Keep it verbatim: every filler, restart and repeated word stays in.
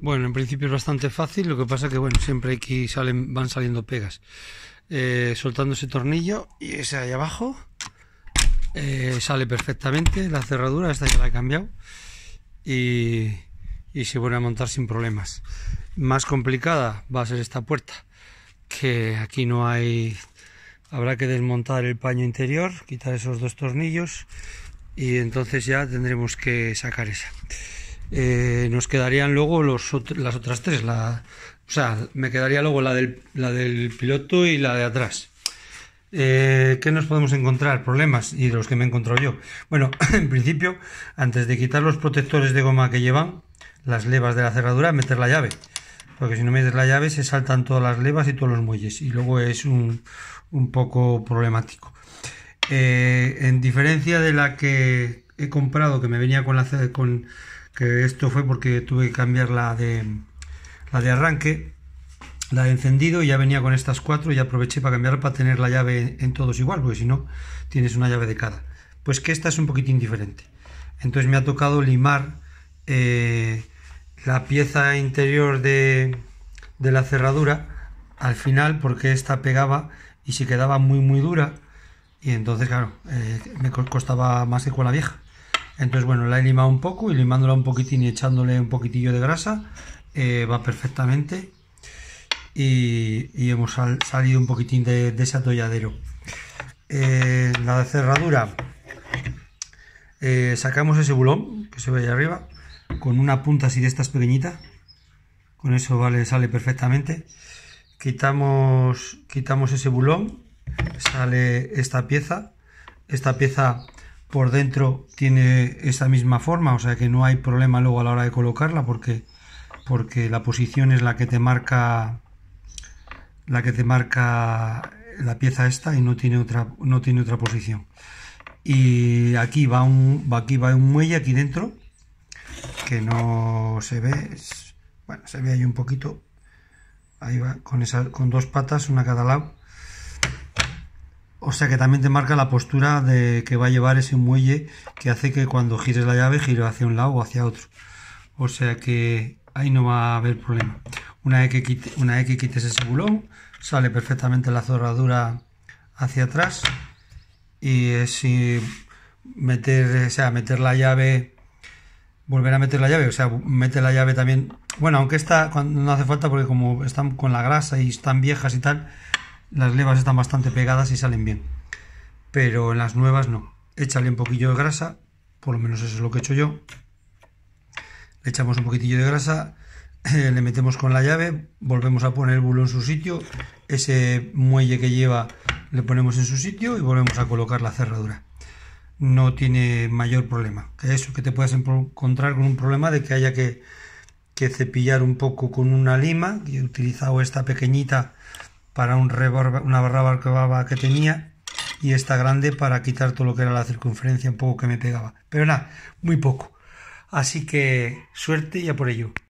Bueno, en principio es bastante fácil, lo que pasa que bueno, siempre aquí salen, van saliendo pegas. Eh, soltando ese tornillo y ese ahí abajo, eh, sale perfectamente la cerradura, esta ya la he cambiado y, y se vuelve a montar sin problemas. Más complicada va a ser esta puerta, que aquí no hay, habrá que desmontar el paño interior, quitar esos dos tornillos y entonces ya tendremos que sacar esa. Eh, nos quedarían luego los, las otras tres, la, o sea, me quedaría luego la del, la del piloto y la de atrás. Eh, ¿Qué nos podemos encontrar? Problemas, y de los que me he encontrado yo. Bueno, en principio, antes de quitar los protectores de goma que llevan, las levas de la cerradura, meter la llave. Porque si no metes la llave se saltan todas las levas y todos los muelles, y luego es un, un poco problemático. Eh, en diferencia de la que he comprado, que me venía con la... con que esto fue porque tuve que cambiar la de la de arranque, la de encendido, y ya venía con estas cuatro y aproveché para cambiarla para tener la llave en todos igual, porque si no tienes una llave de cada. Pues que esta es un poquitín diferente, entonces me ha tocado limar eh, la pieza interior de, de la cerradura al final, porque esta pegaba y se quedaba muy muy dura, y entonces claro, eh, me costaba más que con la vieja. Entonces bueno, la he limado un poco, y limándola un poquitín y echándole un poquitillo de grasa eh, va perfectamente, y, y hemos sal, salido un poquitín de, de ese atolladero. Eh, la cerradura, eh, sacamos ese bulón que se ve ahí arriba con una punta así de estas pequeñitas, con eso vale, sale perfectamente. Quitamos, quitamos ese bulón, sale esta pieza. Esta pieza por dentro tiene esa misma forma, o sea que no hay problema luego a la hora de colocarla, porque, porque la posición es la que te marca la que te marca la pieza esta, y no tiene otra, no tiene otra posición. Y aquí va un, aquí va un muelle aquí dentro que no se ve, es, bueno, se ve ahí un poquito, ahí va, con, esa, con dos patas, una a cada lado. O sea que también te marca la postura de que va a llevar ese muelle, que hace que cuando gires la llave gire hacia un lado o hacia otro. O sea que ahí no va a haber problema. Una vez que, quite, una vez que quites ese bulón, sale perfectamente la cerradura hacia atrás. Y es meter, o sea, meter la llave, volver a meter la llave, o sea, mete la llave también. Bueno, aunque esta cuando no hace falta, porque como están con la grasa y están viejas y tal, las levas están bastante pegadas y salen bien, pero en las nuevas no. Échale un poquillo de grasa, por lo menos eso es lo que he hecho yo. Le echamos un poquitillo de grasa, eh, le metemos con la llave, volvemos a poner el bulón en su sitio, ese muelle que lleva le ponemos en su sitio y volvemos a colocar la cerradura. No tiene mayor problema que eso, que te puedas encontrar con un problema de que haya que, que cepillar un poco con una lima, y he utilizado esta pequeñita para un rebarba, una barra que tenía, y esta grande para quitar todo lo que era la circunferencia un poco que me pegaba, pero nada, muy poco. Así que suerte ya por ello.